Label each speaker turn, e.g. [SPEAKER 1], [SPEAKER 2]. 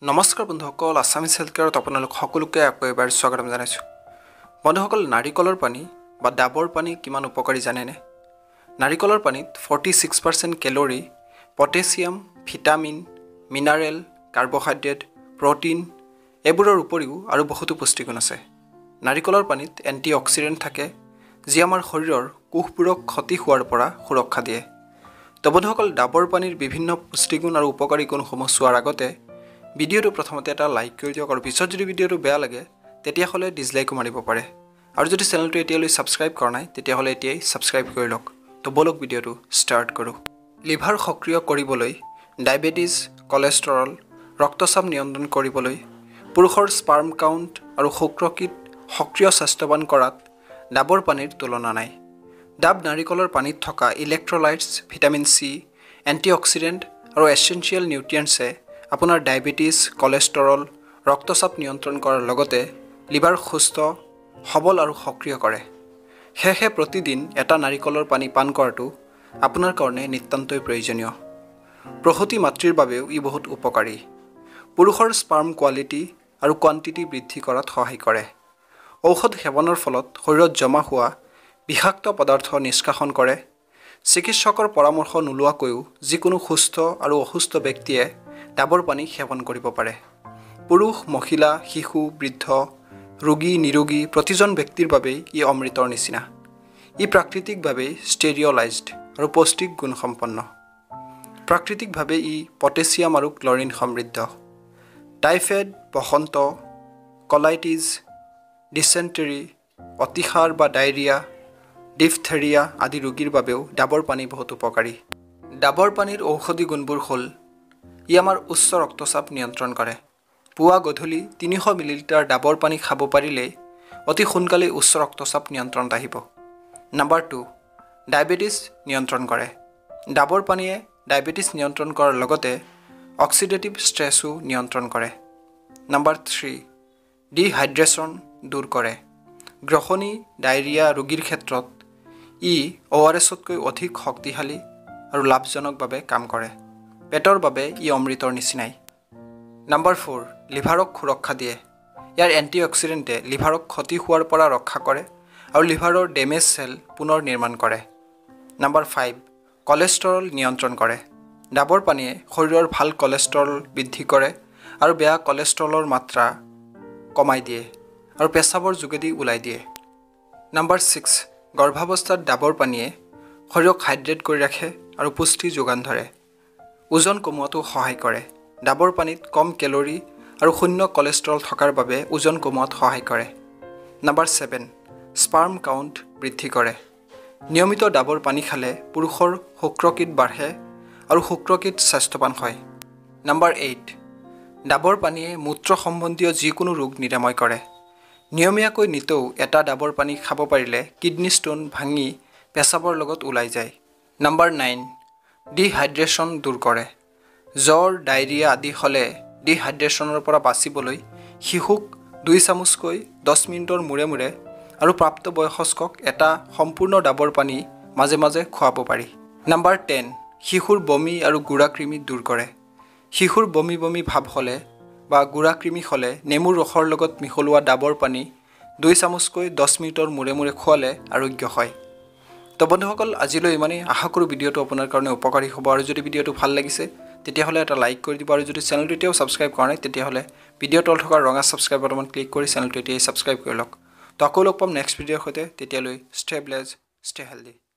[SPEAKER 1] নমস্কাৰ বন্ধুসকল Assamese health কেয়াৰত আপোনালোক সকলোকে আকৌ এবাৰ স্বাগতম জনাইছোঁ বন্ধুসকল নাৰিকলৰ পানী বা ডাবৰ পানী কিমান উপকাৰী জানেনে নাৰিকলৰ পানীত 46% calorie potassium vitamin mineral carbohydrate protein এবোৰৰ উপৰিও আৰু বহুতো পুষ্টিগুণ আছে নাৰিকলৰ পানীত এন্টিঅক্সিডেন্ট থাকে যি আমাৰ শৰীৰৰ কোষবোৰক ক্ষতি হোৱাৰ পৰা সুৰক্ষা দিয়ে তো বন্ধুসকল ডাবৰ পানীৰ বিভিন্ন পুষ্টিগুণ আৰু উপকাৰী গুণসমূহ চোৱাৰ আগতে ভিডিওটো প্ৰথমতে এটা লাইক কৰি দিয়ক আৰু পিছত যদি ভিডিওটো বেয়া লাগে তেতিয়া হলে ডিসলাইকও মাৰিব পাৰে আৰু যদি চেনেলটো এতিয়ালৈ সাবস্ক্ৰাইব কৰা নাই তেতিয়া হলে এতিয়াই সাবস্ক্ৰাইব কৰি লওক তো বলক ভিডিওটো ষ্টাৰ্ট কৰো লিভাৰ সক্ৰিয় কৰিবলৈ ডায়াবেটিস কোলেষ্টৰল ৰক্তচাপ নিয়ন্ত্ৰণ কৰিবলৈ পুৰুষৰ স্পাৰ্ম কাউন্ট আৰু শুক্ৰকীট সক্ৰিয় স্বাস্থ্যৱান কৰাত ডাবৰ পানীৰ তুলনা নাই ডাব নাৰিকলৰ পানীত থকা ইলেক্ট্ৰোলাইটছ ভিটামিন সি এন্টিঅক্সিডেন্ট আৰু এসেনশিয়াল নিউট্ৰিয়েন্টছে আপোনাৰ ডায়াবেটিস কোলেষ্টৰল ৰক্তচাপ নিয়ন্ত্ৰণ কৰাৰ লগতে লিভাৰ সুস্থ সবল আৰু সক্ৰিয় কৰে হেহে প্ৰতিদিন এটা নাৰিকলৰ পানী পান কৰাটো আপোনাৰ কাৰণে নিতান্তই প্ৰয়োজনীয় প্ৰসূতি মাতৃৰ বাবেও ই বহুত উপকাৰী পুৰুষৰ স্পাৰ্ম কোৱালিটি আৰু কোৱান্টিটি বৃদ্ধি কৰাত সহায় কৰে ঔষধ সেৱনৰ ফলত শৰীৰত জমা হোৱা বিষাক্ত পদাৰ্থ নিষ্কাশন কৰে চিকিৎসকৰ পৰামৰ্শ নোলোৱাকৈও যিকোনো সুস্থ আৰু অসুস্থ ব্যক্তিয়ে ডাবৰ পানী সেৱন কৰিব পাৰে পুৰুষ মহিলা শিশু বৃদ্ধ ৰোগী নিৰোগী প্ৰতিজন ব্যক্তিৰ বাবে ই অমৃতৰ নিচিনা ই প্ৰাকৃতিকভাৱে ষ্টেৰিঅলাইজড আৰু পৌষ্টিক গুণ সম্পন্ন প্ৰাকৃতিকভাৱে ই পটাছিয়াম আৰু ক্লৰিন সমৃদ্ধ টাইফয়েড বসন্ত কলাইটিছ ডিসেন্টেৰি অতিসাৰ বা ডায়েৰিয়া ডিফথেৰিয়া আদি ৰোগীৰ বাবেও ডাবৰ পানী বহুত উপকাৰী ডাবৰ পানীৰ ঔষধি গুণবোৰ হ'ল ই আমাৰ উচ্চ ৰক্তচাপ নিয়ন্ত্ৰণ কৰে পুৱা গধূলি 300 মিলিলিটাৰ ডাবৰ পানী খাব পাৰিলে অতি সোনকালে উচ্চ ৰক্তচাপ নিয়ন্ত্ৰণত আহিব নম্বৰ 2 ডায়াবেটিস নিয়ন্ত্ৰণ কৰে ডাবৰ পানীয়ে ডায়াবেটিস নিয়ন্ত্ৰণ কৰাৰ লগতে অক্সিডেটিভ ষ্ট্ৰেছও নিয়ন্ত্ৰণ কৰে নম্বৰ 3 ডিহাইড্ৰেশ্যন দূৰ কৰে গ্ৰহণী ডায়েৰিয়া ৰোগীৰ ক্ষেত্ৰত ই ORSতকৈ অধিক শক্তিশালী আৰু লাভজনকভাৱে কাম কৰে পেটৰ বাবে ই অমৃতৰ নিচিনাই নম্বৰ 4 লিভাৰক সুৰক্ষা দিয়ে ইয়াৰ এন্টিঅক্সিডেন্টে লিভাৰক ক্ষতি হোৱাৰ পৰা ৰক্ষা কৰে আৰু লিভাৰৰ ডেমেজ সেল পুনৰ নিৰ্মাণ কৰে নম্বৰ 5 কোলেষ্টৰল নিয়ন্ত্ৰণ কৰে ডাবৰ পানীয়ে শৰীৰৰ ভাল কোলেষ্টৰল বৃদ্ধি কৰে আৰু বেয়া কোলেষ্টৰলৰ মাত্ৰা কমাই দিয়ে আৰু পেছাবৰ যোগেদি উলাই দিয়ে নম্বৰ 6 গৰ্ভাৱস্থাত ডাবৰ পানীয়ে শৰীৰক হাইড্ৰেট কৰি ৰাখে আৰু পুষ্টি যোগান ধৰে ওজন কমোৱাটো সহায় কৰে ডাবৰ পানীত কম কেলৰি আৰু শূন্য কোলেষ্টৰল থকাৰ বাবে ওজন কমোৱাত সহায় কৰে নম্বৰ 7 স্পাৰ্ম কাউন্ট বৃদ্ধি কৰে নিয়মিত ডাবৰ পানী খালে পুৰুষৰ শুক্ৰকীট বাঢ়ে আৰু শুক্ৰকীট স্বাস্থ্যৱান হয় নম্বৰ 8 ডাবৰ পানীয়ে মূত্ৰ সম্বন্ধীয় যিকোনো ৰোগ নিৰাময় কৰে নিয়মীয়াকৈ নিতৌ এটা ডাবৰ পানী খাব পাৰিলে কিডনি ষ্টোন ভাঙি পেছাবৰ লগত ওলাই যায় নম্বৰ 9 ডিহাইড্ৰেশ্যন দূৰ কৰে জ্বৰ ডায়েৰিয়া আদি হলে ডিহাইড্ৰেশ্যনৰ পৰা বাচিবলৈ শিশুক 2 চামুচকৈ 10 মিনিটৰ মূৰে মূৰে আৰু প্ৰাপ্তবয়স্কক এটা সম্পূৰ্ণ ডাবৰ পানী মাজে মাজে খুৱাব পাৰি নম্বৰ 10 শিশুৰ বমি আৰু গুড়াকৃমি দূৰ কৰে শিশুৰ বমি বমি ভাব হলে বা গুড়াকৃমি হলে নেমুৰ ৰসৰ লগত মিহলোৱা ডাবৰ পানী 2 চামুচকৈ 10 মিনিটৰ মূৰে মূৰে খোৱালে আৰোগ্য হয় তো বন্ধুসকল আজিলৈ ইমানেই আশা কৰোঁ ভিডিওটো আপোনাৰ কাৰণে উপকাৰী হ'ব আৰু যদি ভিডিওটো ভাল লাগিছে তেতিয়া হলে এটা লাইক কৰি দিব আৰু যদি চেনেলটো এতিয়াও সাবস্ক্ৰাইব কৰা নাই তেতিয়া হলে ভিডিওৰ তলত থকা ৰঙা সাবস্ক্ৰাইব বাটনত ক্লিক কৰি চেনেলটো এতিয়াই সাবস্ক্ৰাইব কৰি লওক তো আকৌ লগ পাম নেক্সট ভিডিওৰ সৈতে তেতিয়ালৈ ষ্টে ব্লেছড ষ্টে হেলদি